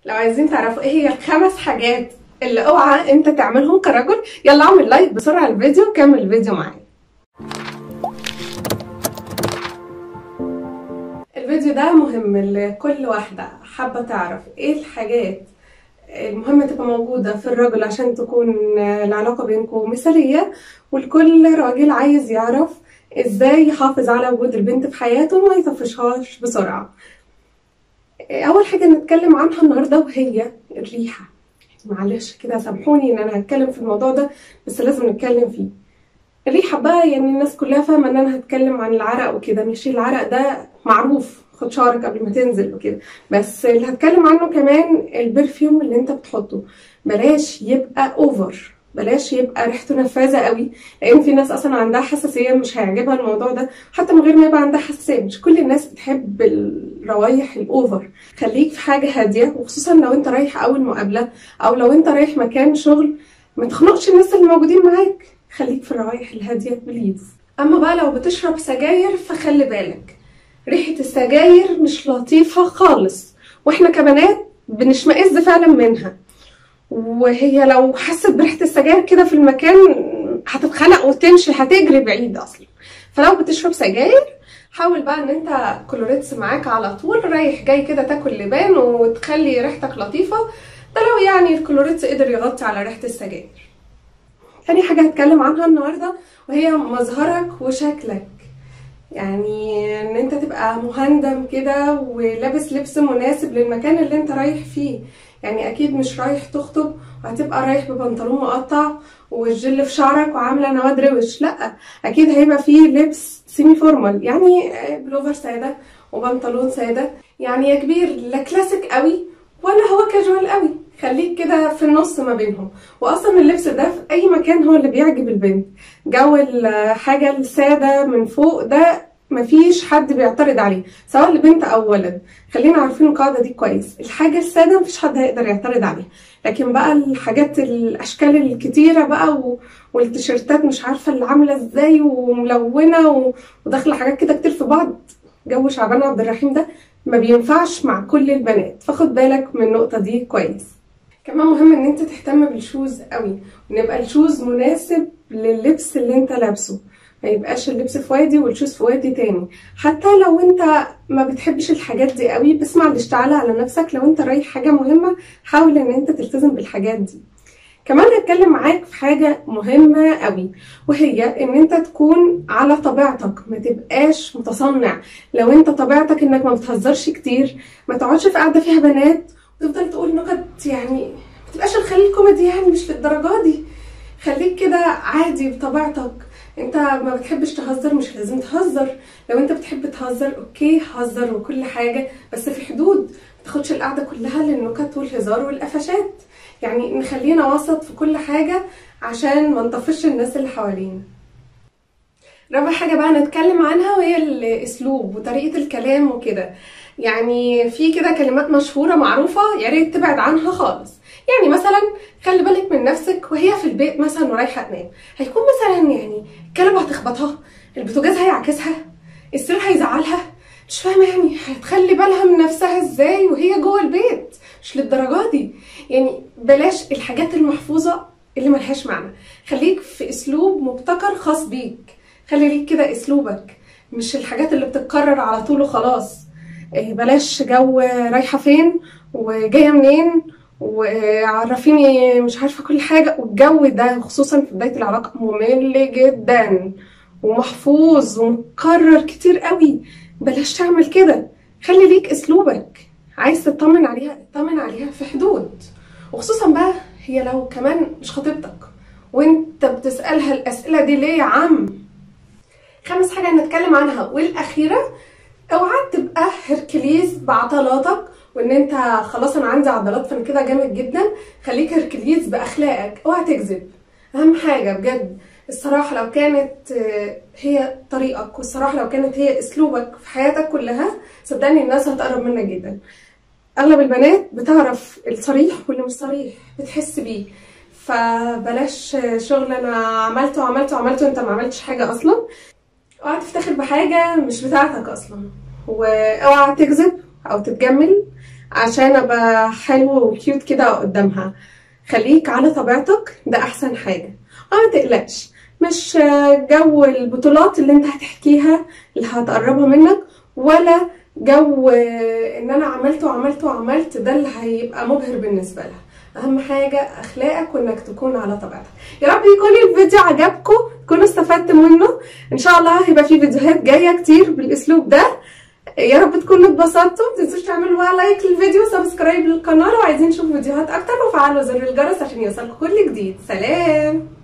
لو عايزين تعرفوا ايه هي الخمس حاجات اللي اوعى انت تعملهم كرجل، يلا اعمل لايك بسرعه على الفيديو وكمل الفيديو معايا. الفيديو ده مهم لكل واحده حابه تعرف ايه الحاجات المهمه تبقى موجوده في الرجل عشان تكون العلاقه بينكم مثاليه، ولكل راجل عايز يعرف ازاي يحافظ على وجود البنت في حياته وما يطفشهاش بسرعه. اول حاجه نتكلم عنها النهارده وهي الريحه. معلش كده سامحوني ان انا هتكلم في الموضوع ده، بس لازم نتكلم فيه. الريحه بقى يعني الناس كلها فاهمه ان انا هتكلم عن العرق وكده، مش العرق ده معروف، خد شعرك قبل ما تنزل وكده، بس اللي هتكلم عنه كمان البرفيوم اللي انت بتحطه. بلاش يبقى اوفر، بلاش يبقى ريحته نفاذه قوي، لان في ناس اصلا عندها حساسيه مش هيعجبها الموضوع ده، حتى من غير ما يبقى عندها حساسيه. مش كل الناس بتحب الروايح الاوفر. خليك في حاجه هاديه، وخصوصا لو انت رايح اول مقابله او لو انت رايح مكان شغل، ما تخنقش الناس اللي موجودين معاك. خليك في الروايح الهاديه بليز. اما بقى لو بتشرب سجاير فخلي بالك، ريحه السجاير مش لطيفه خالص، واحنا كبنات بنشمئز فعلا منها، وهي لو حست بريحه السجاير كده في المكان هتتخنق وتمشي، هتجري بعيد اصلا. فلو بتشرب سجاير حاول بقى ان انت كلوريتس معاك على طول، رايح جاي كده تاكل لبان وتخلي ريحتك لطيفه، ده لو يعني الكلوريتس قدر يغطي على ريحه السجاير. تاني حاجه هتكلم عنها النهارده وهي مظهرك وشكلك. يعني ان انت تبقى مهندم كده ولابس لبس مناسب للمكان اللي انت رايح فيه. يعني اكيد مش رايح تخطب وهتبقى رايح ببنطلون مقطع والجل في شعرك وعامله نواد روش، لا، اكيد هيبقى فيه لبس سيمي فورمال، يعني بلوفر ساده وبنطلون ساده، يعني يا كبير لا كلاسيك قوي ولا هو كاجوال قوي، خليك كده في النص ما بينهم. واصلا اللبس ده في اي مكان هو اللي بيعجب البنت. جو الحاجه الساده من فوق ده مفيش حد بيعترض عليه، سواء لبنت او ولد. خلينا عارفين القاعده دي كويس، الحاجه الساده مفيش حد هيقدر يعترض عليها. لكن بقى الحاجات الاشكال الكتيره بقى والتيشيرتات مش عارفه اللي عامله ازاي وملونه وداخله حاجات كده كتير في بعض، جو شعبان عبد الرحيم ده ما بينفعش مع كل البنات، فخد بالك من النقطه دي كويس. كمان مهم ان انت تهتم بالشوز قوي، ونبقى الشوز مناسب لللبس اللي انت لابسه، ما يبقاش اللبس في وادي والشوز في وادي تاني. حتى لو انت ما بتحبش الحاجات دي قوي، بس معلش تعالى على نفسك، لو انت رايح حاجه مهمه حاول ان انت تلتزم بالحاجات دي. كمان هتكلم معاك في حاجه مهمه قوي، وهي ان انت تكون على طبيعتك، ما تبقاش متصنع. لو انت طبيعتك انك ما بتهزرش كتير، ما تقعدش في قاعده فيها بنات وتفضل تقول نكت، يعني ما تبقاش الخليل كوميدي، يعني مش للدرجه دي. خليك كده عادي بطبيعتك. انت ما بتحبش تهزر مش لازم تهزر، لو انت بتحب تهزر اوكي هزر وكل حاجه، بس في حدود، ما تاخدش القعده كلها للنكت والهزار والقفشات. يعني نخلينا وسط في كل حاجه عشان ما نطفش الناس اللي حوالينا. رابع حاجه بقى نتكلم عنها وهي الاسلوب وطريقه الكلام وكده. يعني في كده كلمات مشهوره معروفه يا ريت تبعد عنها خالص. يعني مثلا خلي بالك من نفسك وهي في البيت مثلا ورايحه تنام، هيكون مثلا يعني الكنبه هتخبطها، البوتاجاز هيعكسها، السرير هيزعلها، مش فاهمه يعني هتخلي بالها من نفسها ازاي وهي جوه البيت؟ مش للدرجه دي. يعني بلاش الحاجات المحفوظه اللي ملهاش معنى، خليك في اسلوب مبتكر خاص بيك، خلي ليك كده اسلوبك، مش الحاجات اللي بتتكرر على طول وخلاص. بلاش جو رايحه فين وجايه منين وعرفيني مش عارفه كل حاجه، والجو ده خصوصا في بدايه العلاقه ممل جدا ومحفوظ ومكرر كتير قوي. بلاش تعمل كده، خلي ليك اسلوبك. عايز تطمن عليها اطمن عليها في حدود، وخصوصا بقى هي لو كمان مش خطيبتك وانت بتسالها الاسئله دي ليه يا عم. خامس حاجه هنتكلم عنها والاخيره، اوعى تبقى هركليز بعضلاتك وان انت خلاص انا عندي عضلات فانا كده جامد جدا. خليك هركليز باخلاقك، اوعى تكذب. اهم حاجه بجد الصراحه لو كانت هي طريقك، والصراحه لو كانت هي اسلوبك في حياتك كلها، صدقني الناس هتقرب منك جدا. اغلب البنات بتعرف الصريح واللي مش صريح، بتحس بيه. فبلاش شغل انا عملته وعملته وعملته انت ما عملتش حاجه اصلا. اوعى تفتخر بحاجه مش بتاعتك اصلا، واوعى تكذب او تتجمل عشان ابقى حلو وكيوت كده قدامها. خليك على طبيعتك، ده احسن حاجة. ما تقلقش، مش جو البطولات اللي انت هتحكيها اللي هتقربها منك، ولا جو ان انا عملت وعملت وعملت، ده اللي هيبقى مبهر بالنسبة لها. اهم حاجة اخلاقك وانك تكون على طبيعتك. يا رب يكون الفيديو عجبكم، تكونوا استفدتوا منه. ان شاء الله هيبقى في فيديوهات جاية كتير بالاسلوب ده. يا رب تكونوا اتبسطتوا. متنسوش تعملوا بقى لايك للفيديو وسبسكرايب للقناه لو عايزين نشوف فيديوهات اكتر، وفعلوا زر الجرس عشان يوصلكم كل جديد. سلام.